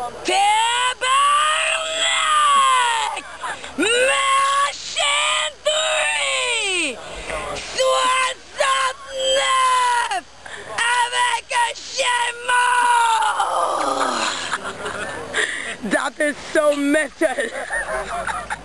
Tabarnak! Machine 3! 69! Avec un chien mort! That is so metal!